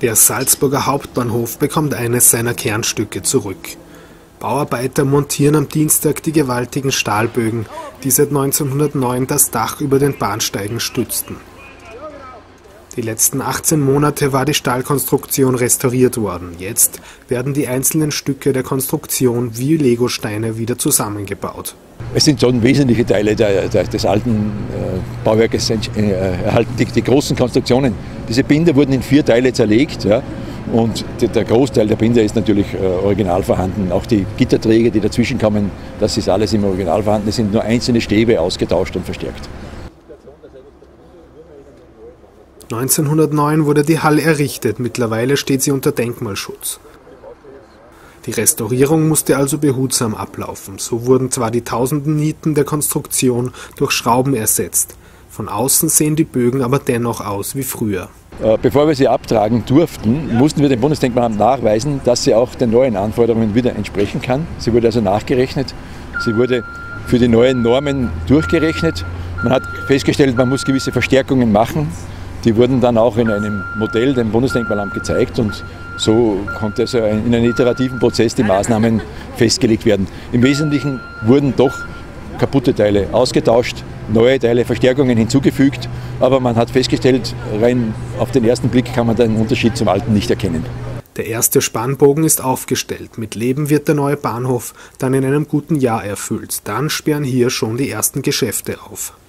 Der Salzburger Hauptbahnhof bekommt eines seiner Kernstücke zurück. Bauarbeiter montieren am Dienstag die gewaltigen Stahlbögen, die seit 1909 das Dach über den Bahnsteigen stützten. Die letzten 18 Monate war die Stahlkonstruktion restauriert worden. Jetzt werden die einzelnen Stücke der Konstruktion wie Legosteine wieder zusammengebaut. Es sind schon wesentliche Teile des alten Bauwerkes erhalten, die großen Konstruktionen. Diese Binder wurden in 4 Teile zerlegt, ja, und der Großteil der Binder ist natürlich original vorhanden. Auch die Gitterträger, die dazwischen kommen, das ist alles im Original vorhanden. Es sind nur einzelne Stäbe ausgetauscht und verstärkt. 1909 wurde die Halle errichtet, mittlerweile steht sie unter Denkmalschutz. Die Restaurierung musste also behutsam ablaufen. So wurden zwar die tausenden Nieten der Konstruktion durch Schrauben ersetzt. Von außen sehen die Bögen aber dennoch aus wie früher. Bevor wir sie abtragen durften, mussten wir dem Bundesdenkmalamt nachweisen, dass sie auch den neuen Anforderungen wieder entsprechen kann. Sie wurde also nachgerechnet. Sie wurde für die neuen Normen durchgerechnet. Man hat festgestellt, man muss gewisse Verstärkungen machen. Die wurden dann auch in einem Modell dem Bundesdenkmalamt gezeigt und so konnte also in einem iterativen Prozess die Maßnahmen festgelegt werden. Im Wesentlichen wurden doch kaputte Teile ausgetauscht, neue Teile, Verstärkungen hinzugefügt, aber man hat festgestellt, rein auf den ersten Blick kann man den Unterschied zum alten nicht erkennen. Der erste Spannbogen ist aufgestellt. Mit Leben wird der neue Bahnhof dann in einem guten Jahr erfüllt. Dann sperren hier schon die ersten Geschäfte auf.